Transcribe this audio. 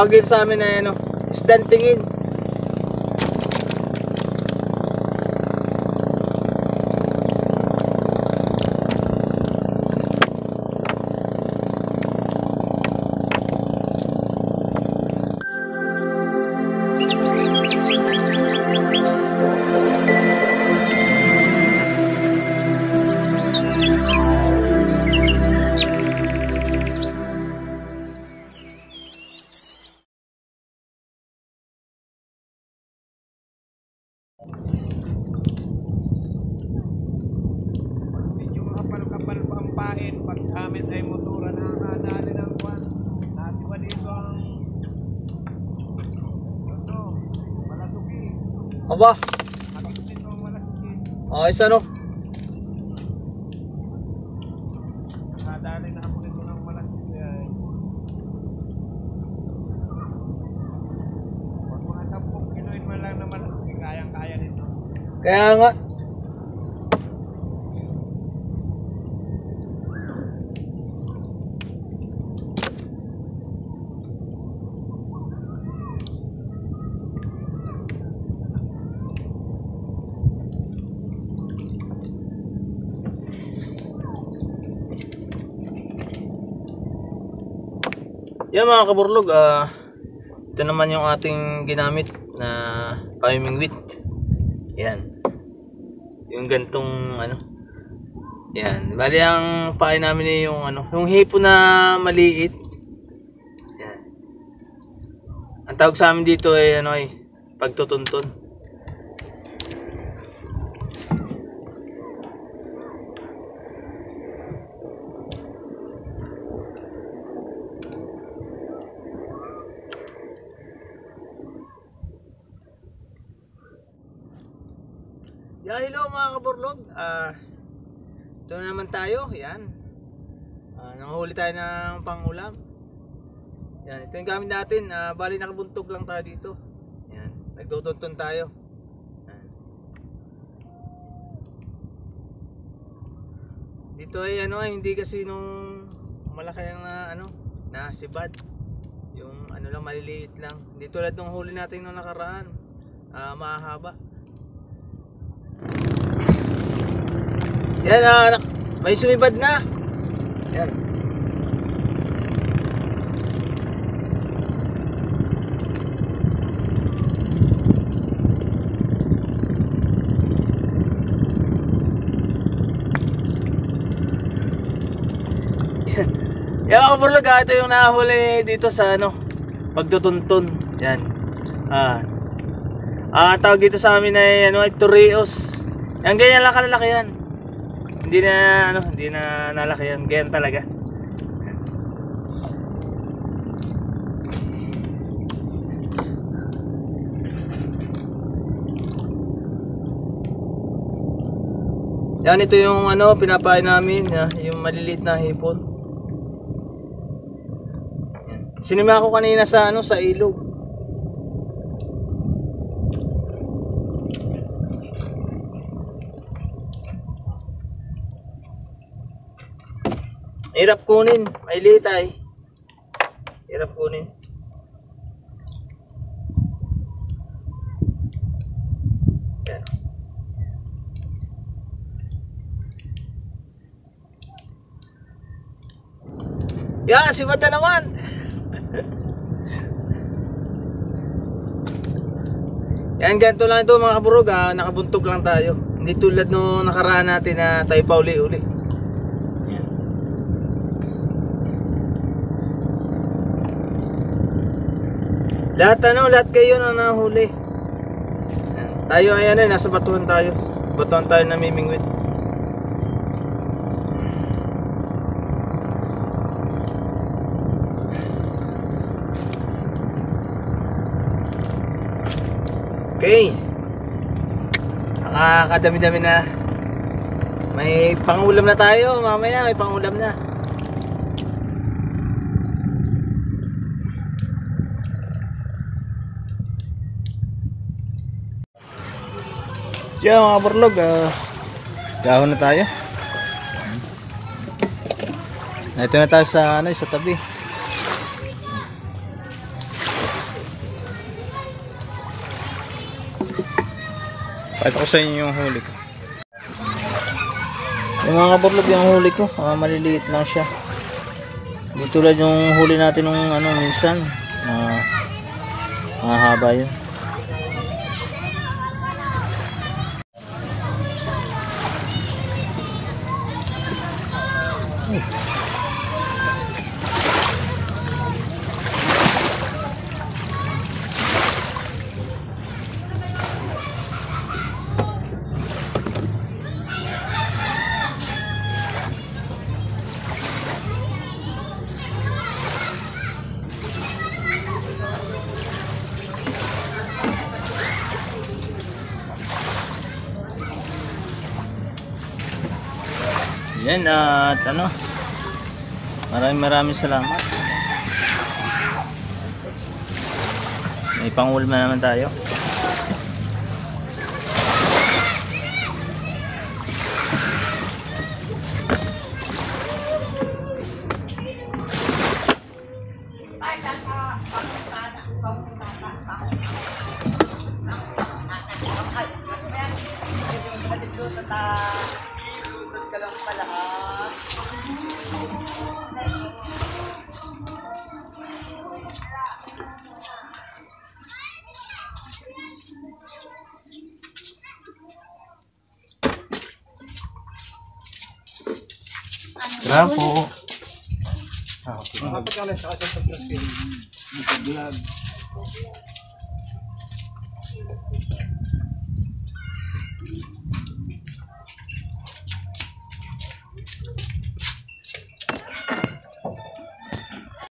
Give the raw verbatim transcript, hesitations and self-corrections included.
tawag dito sa amin ay ano, isdang tingin. Pag amin ay motora na nakadali ng kwan, nasiwa dito ang ito, malasuki. Aba, Nakasukin mo ang malasuki. ayos ano? Nakadali na ako nito ng malasuki ay. Pag mga sampung kiloin man lang na malasuki, kayang-kaya nito. Kaya nga. Yan mga kaburlog, ah, ito naman yung ating ginamit na pamimingwit. Yan. Yung gantong ano. Yan. Bali ang pain namin ay yung ano, yung hipo na maliit. Yan. Ang tawag sa amin dito ay ano ay pagtutunton. Yeah, hello mga kaburlog. Ah, ito na naman tayo. Yan. Ah, nanghuli tayo ng pangulam. Yan, ito yung gamit natin. Ah, bali nakabuntog lang tayo dito. Yan, nagtutunton tayo. Yan. Dito ay ano, hindi kasi nung malaki ang na ano, na sibad. Yung ano lang maliliit lang. Hindi tulad nung huli natin nung nakaraan. Ah, mahaba. Yan, anak, may sumibad na. Yan. Yan mga kaburlog, ito yung nahuli dito sa ano, pagtutuntun. Yan. Ah. Ah, tawag dito sa amin ay ano, ay Torreos. Yan, ganyan lang kalalaki yan. Hindi na ano, hindi na nalaki yan. Ganyan talaga. Yan, ito yung ano, pinapain namin, yung maliliit na hipon. Yan. Sinima ko kanina sa ano, sa ilog. Hirap kunin, may litay. Hirap kunin. Yan. Yan, si Mata naman. Yan, ganito lang ito mga kaburog, ah. Nakabuntog lang tayo. Hindi tulad no nakaraan natin na tayo pa uli-uli. Lahat ano, lahat kayo na nahuli. Tayo ayan eh, nasa batuhan tayo. Batuhan tayo namimingwit. Okay. Nakakadami-dami na. May pangulam na tayo, mamaya may pangulam na. Yan mga kaburlog, uh, gahon na tayo. Ito na tayo sa ano, sa tabi. Pakita ko sa inyo yung huli ko. Yung mga kaburlog yung huli ko, ah, maliliit lang siya. Di tulad yung huli natin nung ano minsan, na mahaba yun. Yan at ano, maraming maraming salamat. May pangulma naman tayo. Salamat po. Ah, okay. Kapag ka na sa ating pag-vlog.